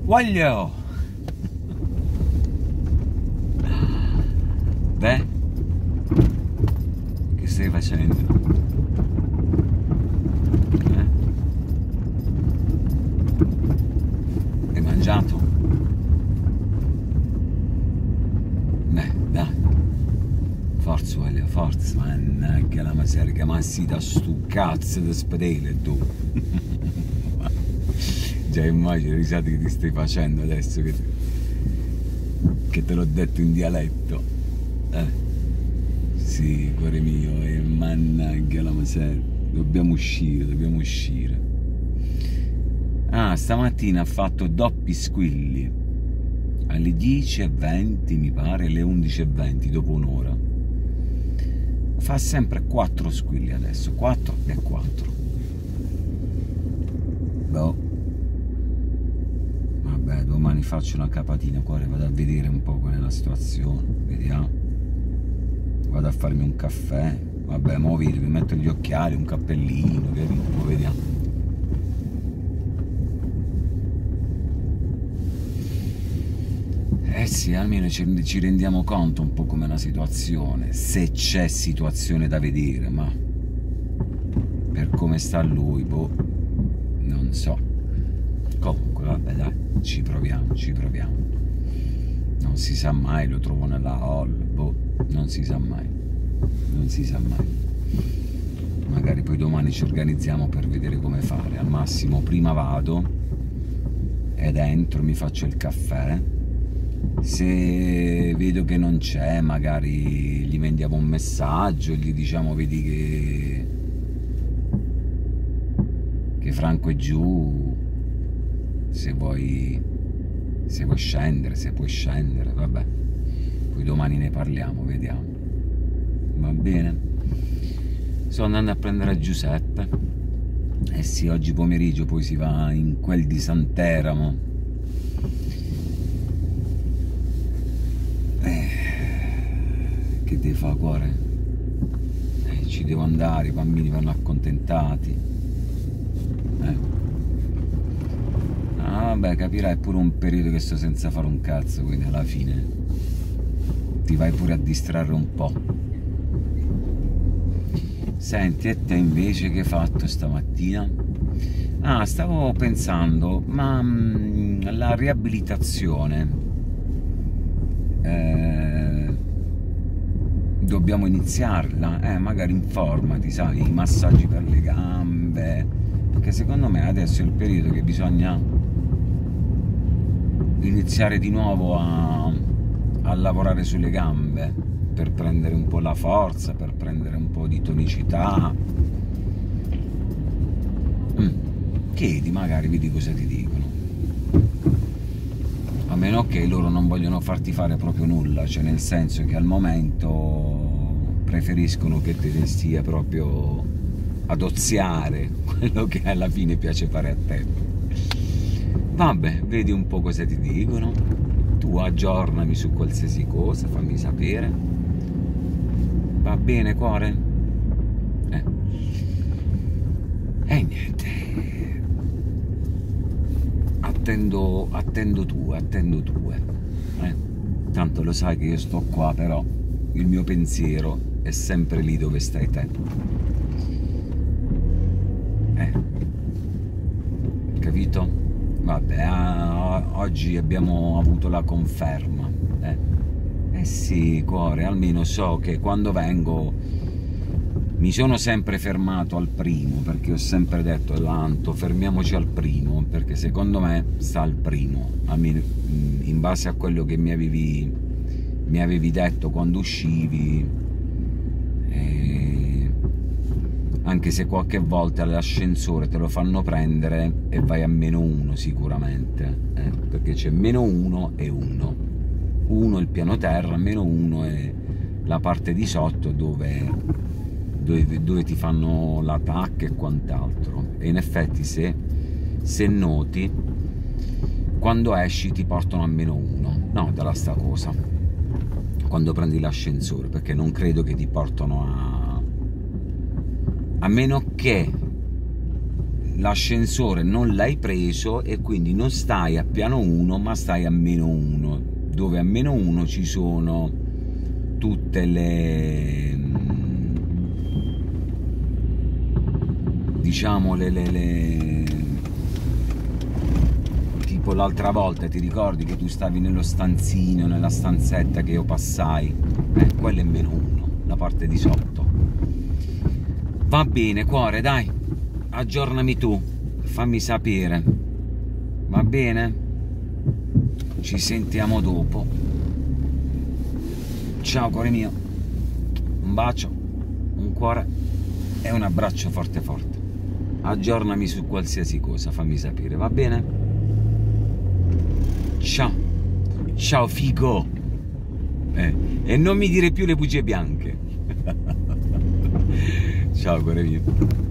Voglio! Beh, che stai facendo? Hai mangiato? Beh, dai. Forza, voglio, forza, mannaggia la miseria, ma si da stu cazzo di spedele tu. Già immagino le risate che ti stai facendo adesso che te l'ho detto in dialetto. Sì, cuore mio, e mannaggia la miseria. Dobbiamo uscire. Ah, stamattina ha fatto doppi squilli. Alle 10:20 mi pare, alle 11:20, dopo un'ora. Fa sempre 4 squilli adesso, 4 e 4. Boh. Vabbè, domani faccio una capatina, cuore, vado a vedere un po' qual è la situazione, vediamo. Vado a farmi un caffè, vabbè, mo vedi, mi metto gli occhiali, un cappellino, capito? Poi vediamo. Eh sì, almeno ci rendiamo conto un po' com'è la situazione, se c'è situazione da vedere, ma per come sta lui, boh, non so. Comunque, vabbè, dai, ci proviamo. Non si sa mai, lo trovo nella hall, boh, non si sa mai. Magari poi domani ci organizziamo per vedere come fare. Al massimo prima vado ed entro, mi faccio il caffè. Se vedo che non c'è, magari gli mandiamo un messaggio, gli diciamo vedi che Franco è giù, se vuoi scendere, se puoi scendere, vabbè, poi domani ne parliamo, vediamo, va bene? Sto andando a prendere Giuseppe, eh sì, oggi pomeriggio poi si va in quel di Santeramo. Che devi fare, cuore? Ci devo andare, i bambini vanno accontentati. Ah, vabbè, capirai, è pure un periodo che sto senza fare un cazzo, quindi alla fine ti vai pure a distrarre un po'. Senti, e te invece che hai fatto stamattina? Ah, stavo pensando, ma la riabilitazione dobbiamo iniziarla? Magari informati, sai, i massaggi per le gambe, perché secondo me adesso è il periodo che bisogna iniziare di nuovo a lavorare sulle gambe, per prendere un po' la forza, per prendere un po' di tonicità. Chiedi, magari vedi cosa ti dicono. A meno che loro non vogliono farti fare proprio nulla, cioè nel senso che al momento preferiscono che te ne stia proprio ad oziare quello che alla fine piace fare a te. Vabbè, vedi un po' cosa ti dicono, tu aggiornami su qualsiasi cosa, fammi sapere, va bene, cuore? E niente, attendo tue. Tanto lo sai che io sto qua, però il mio pensiero è sempre lì dove stai te. Capito? Vabbè, oggi abbiamo avuto la conferma. Sì, cuore, almeno so che quando vengo mi sono sempre fermato al primo, perché ho sempre detto, tanto fermiamoci al primo, perché secondo me sta al primo, almeno in base a quello che mi avevi detto quando uscivi, anche se qualche volta l'ascensore te lo fanno prendere e vai a -1 sicuramente, perché c'è -1 e 1. 1 il piano terra, -1 è la parte di sotto dove ti fanno la TAC e quant'altro. E in effetti se noti, quando esci ti portano a -1, no, dalla sta cosa, quando prendi l'ascensore, perché non credo che ti portano a meno che l'ascensore non l'hai preso e quindi non stai a piano 1 ma stai a -1, dove a -1 ci sono tutte le, diciamo, tipo l'altra volta ti ricordi che tu stavi nello stanzino, nella stanzetta che io passai? Quello è -1, la parte di sotto. Va bene cuore, dai, aggiornami tu, fammi sapere, va bene? Ci sentiamo dopo. Ciao cuore mio, un bacio, un cuore e un abbraccio forte forte. Aggiornami su qualsiasi cosa, fammi sapere, va bene? Ciao, ciao figo, e non mi dire più le bugie bianche. Ciao cuore mio.